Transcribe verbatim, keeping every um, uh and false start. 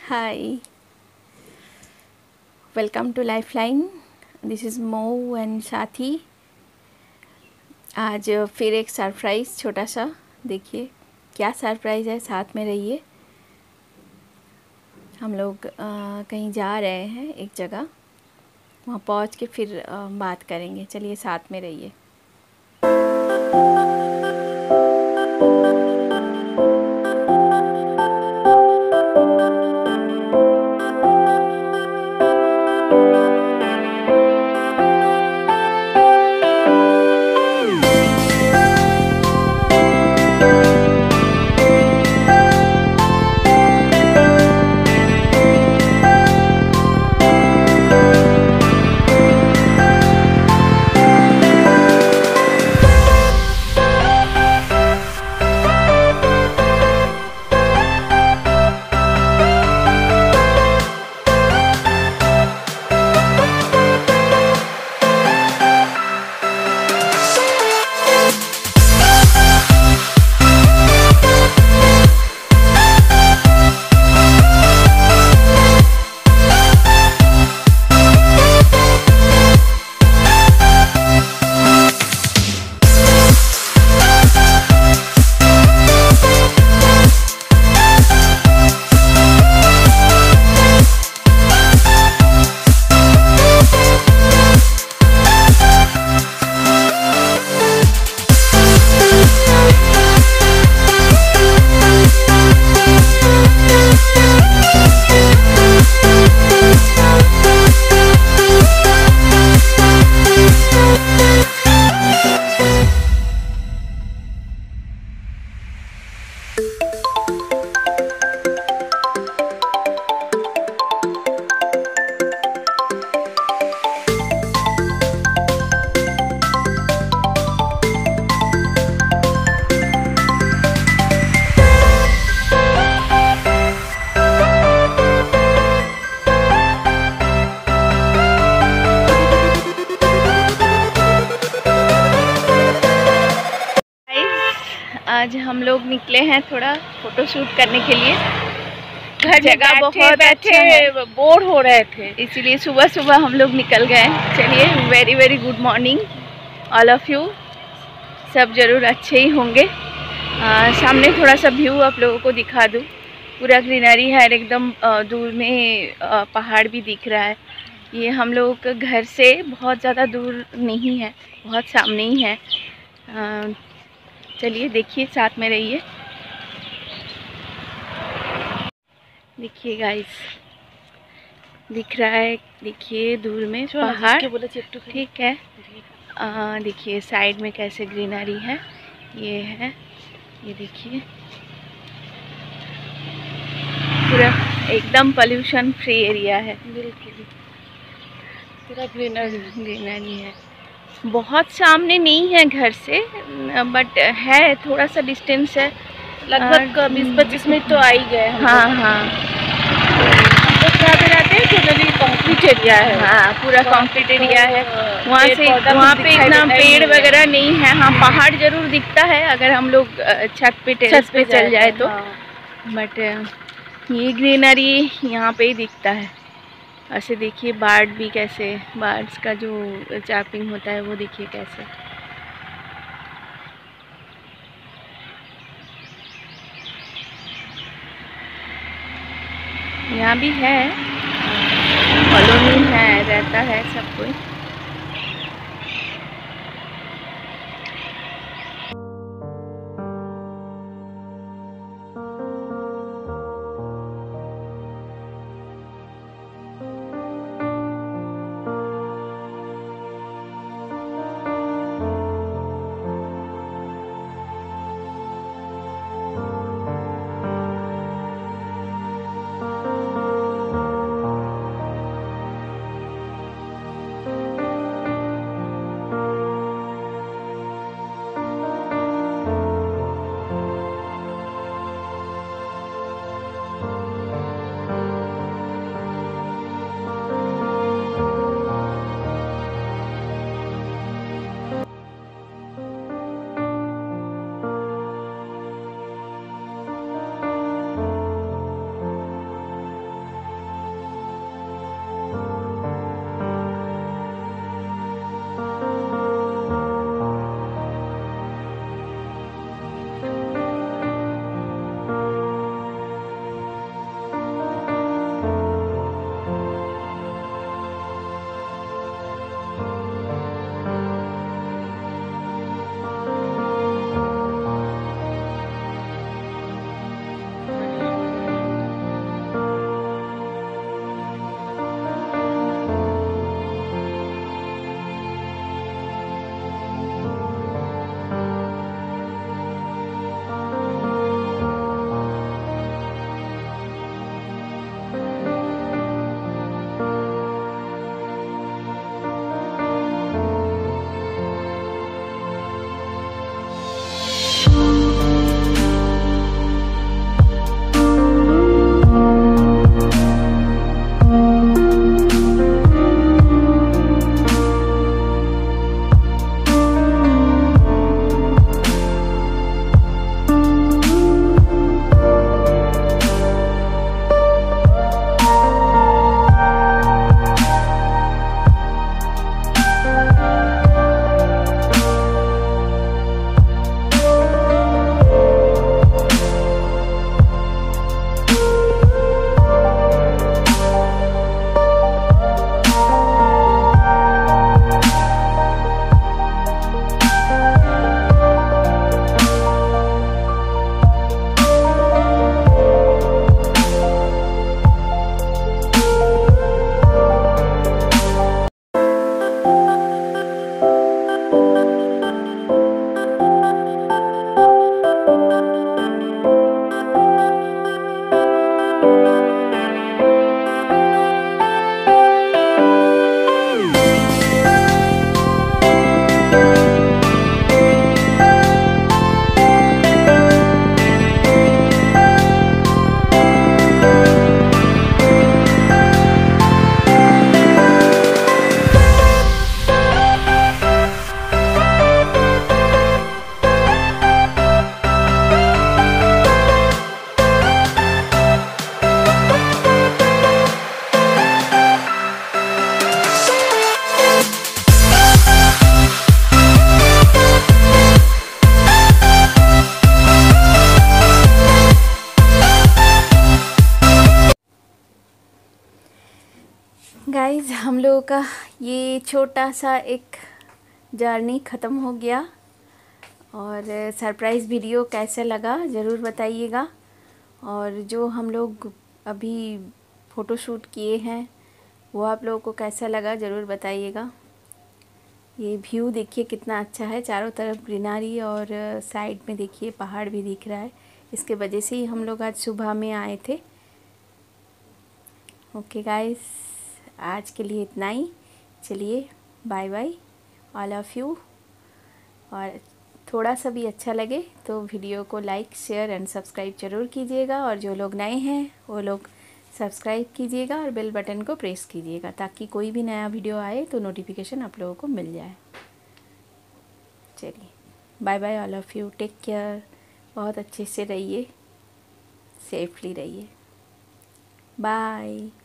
Hi, welcome to Lifeline. This is Mo and साथी। आज फिर एक सरप्राइज़ छोटा सा, देखिए क्या सरप्राइज़ है, साथ में रहिए। हम लोग आ, कहीं जा रहे हैं एक जगह, वहाँ पहुँच के फिर आ, बात करेंगे। चलिए साथ में रहिए। आज हम लोग निकले हैं थोड़ा फ़ोटो शूट करने के लिए। घर जगह बहुत बैठे अच्छा बोर हो रहे थे, इसीलिए सुबह सुबह हम लोग निकल गए। चलिए, very very good morning all of you. सब ज़रूर अच्छे ही होंगे। आ, सामने थोड़ा सा व्यू आप लोगों को दिखा दूँ। पूरा ग्रीनरी है, एकदम दूर में आ, पहाड़ भी दिख रहा है। ये हम लोगों के घर से बहुत ज़्यादा दूर नहीं है, बहुत सामने ही है। आ, चलिए देखिए, साथ में रहिए। देखिए गाइस, दिख रहा है, देखिए दूर में पहाड़, ठीक है। देखिए साइड में कैसे ग्रीनरी है, ये है, ये देखिए पूरा एकदम पोल्यूशन फ्री एरिया है। बिल्कुल पूरा ग्रीनरी ग्रीनरी है। बहुत सामने नहीं है घर से, बट है, थोड़ा सा डिस्टेंस है, लगभग बीस पच्चीस मिनट तो आ ही गए। हाँ हाँ, तो कहाँ पे रहते हैं? जनरली कंक्रीट एरिया है। हाँ, पूरा कंक्रीट एरिया है। वहाँ से वहाँ पे इतना पेड़ वगैरह नहीं है। हाँ, पहाड़ जरूर दिखता है अगर हम लोग छत पे टेरेस पे चल जाए तो, बट ये ग्रीनरी यहाँ पे ही दिखता है। ऐसे देखिए बर्ड भी कैसे, बर्ड्स का जो चैपिंग होता है वो देखिए कैसे। यहाँ भी है, कॉलोनी है, रहता है सब कोई। गाइस, हम लोगों का ये छोटा सा एक जर्नी ख़त्म हो गया और सरप्राइज़ वीडियो कैसे लगा ज़रूर बताइएगा। और जो हम लोग अभी फ़ोटोशूट किए हैं वो आप लोगों को कैसा लगा ज़रूर बताइएगा। ये व्यू देखिए कितना अच्छा है, चारों तरफ ग्रीनरी और साइड में देखिए पहाड़ भी दिख रहा है। इसके वजह से ही हम लोग आज सुबह में आए थे। ओके गाइस, आज के लिए इतना ही। चलिए bye bye all of you. और थोड़ा सा भी अच्छा लगे तो वीडियो को लाइक शेयर एंड सब्सक्राइब ज़रूर कीजिएगा। और जो लोग नए हैं वो लोग सब्सक्राइब कीजिएगा और बेल बटन को प्रेस कीजिएगा ताकि कोई भी नया वीडियो आए तो नोटिफिकेशन आप लोगों को मिल जाए। चलिए bye bye all of you, take care, बहुत अच्छे से रहिए, सेफली रहिए, बाय।